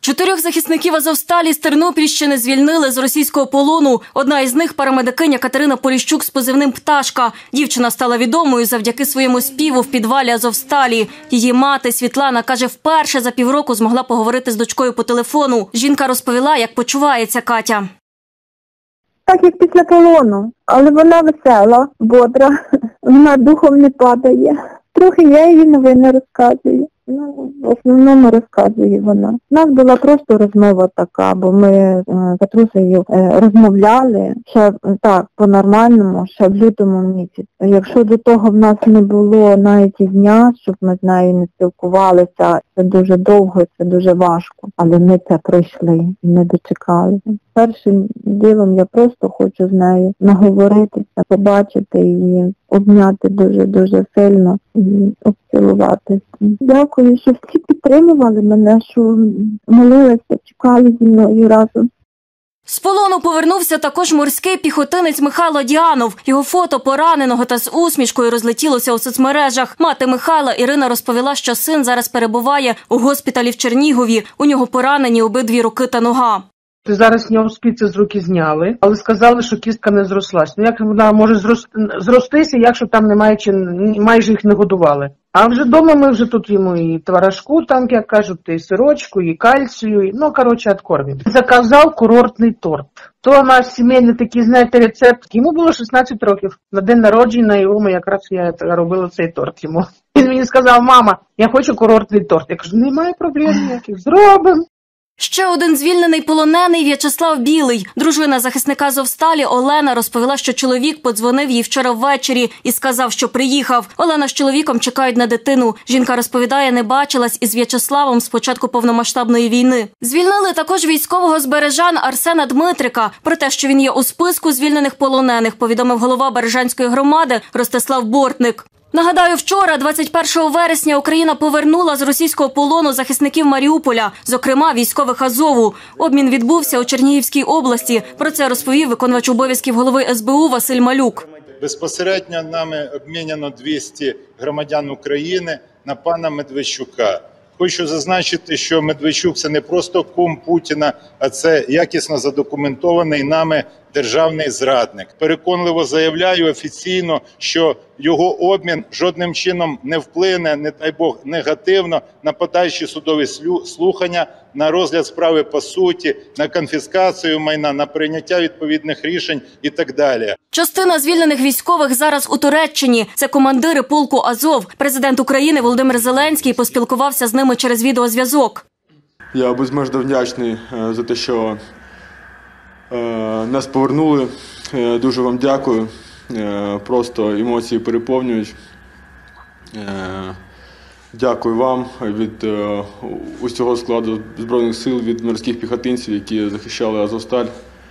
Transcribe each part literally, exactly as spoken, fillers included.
Чотирьох захисників Азовсталі з Тернопільщини звільнили з російського полону. Одна із них – парамедикиня Катерина Поліщук з позивним «Пташка». Дівчина стала відомою завдяки своєму співу в підвалі Азовсталі. Її мати Світлана каже, вперше за півроку змогла поговорити з дочкою по телефону. Жінка розповіла, як почувається Катя. Так, як після полону, але вона весела, бодра, вона духом не падає. Трохи я їй новини розказую. Ну, в основному розказує вона. У нас була просто розмова така, бо ми з Катрусею розмовляли ще так, по-нормальному, ще в лютому місяці. Якщо до того в нас не було навіть і дня, щоб ми з нею не спілкувалися, це дуже довго, це дуже важко. Але ми це пройшли, не дочекалися. Першим ділом я просто хочу з нею наговоритися, побачити її, обняти дуже-дуже сильно і обцілувати. Дякую, що всі підтримували мене, що молилися, чекали зі мною разом. З полону повернувся також морський піхотинець Михайло Діанов. Його фото пораненого та з усмішкою розлетілося у соцмережах. Мати Михайла Ірина розповіла, що син зараз перебуває у госпіталі в Чернігові. У нього поранені обидві руки та нога. Зараз з нього спиці з руки зняли, але сказали, що кістка не зрослась. Ну як вона може зростися, якщо там немає, чи майже їх не годували. А вже вдома ми вже тут йому і творожку, там, як кажуть, і сирочку, і кальцію, ну, коротше, откормим. Заказав курортний торт. То у нас сімейний такий, знаєте, рецепт. Йому було шістнадцять років. На день народження його якраз я робила цей торт йому. Він мені сказав: мама, я хочу курортний торт. Я кажу, немає проблем ніяких, зробимо. Ще один звільнений полонений – В'ячеслав Білий. Дружина захисника Азовсталі Олена розповіла, що чоловік подзвонив їй вчора ввечері і сказав, що приїхав. Олена з чоловіком чекають на дитину. Жінка розповідає, не бачилась із В'ячеславом з початку повномасштабної війни. Звільнили також військового з Бережан Арсена Дмитрика. Про те, що він є у списку звільнених полонених, повідомив голова Бережанської громади Ростислав Бортник. Нагадаю, вчора, двадцять першого вересня, Україна повернула з російського полону захисників Маріуполя, зокрема військових Азову. Обмін відбувся у Чернігівській області. Про це розповів виконувач обов'язків голови ес бе у Василь Малюк. Безпосередньо нами обміняно двісті громадян України на пана Медведчука. Хочу зазначити, що Медведчук – це не просто кум Путіна, а це якісно задокументований нами державний зрадник. Переконливо заявляю офіційно, що його обмін жодним чином не вплине, не дай Бог, негативно на подальші судові слухання, на розгляд справи по суті, на конфіскацію майна, на прийняття відповідних рішень і так далі. Частина звільнених військових зараз у Туреччині. Це командири полку Азов. Президент України Володимир Зеленський поспілкувався з ними через відеозв'язок. Я безмежно вдячний за те, що нас повернули. Дуже вам дякую. Просто емоції переповнюють. Дякую вам від усього складу Збройних сил, від морських піхотинців, які захищали Азовсталь.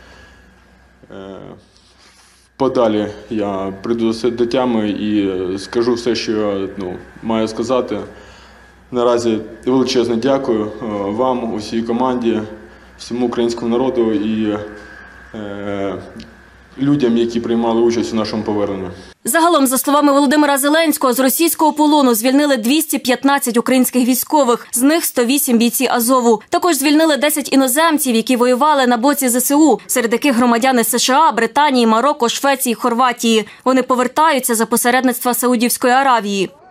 Подалі я прийду до тями і скажу все, що я ну, маю сказати. Наразі величезне дякую вам, усій команді, всьому українському народу і е, людям, які приймали участь у нашому поверненні. Загалом, за словами Володимира Зеленського, з російського полону звільнили двісті п'ятнадцять українських військових, з них сто вісім бійці Азову. Також звільнили десять іноземців, які воювали на боці зе се у, серед яких громадяни США, Британії, Марокко, Швеції, Хорватії. Вони повертаються за посередництва Саудівської Аравії.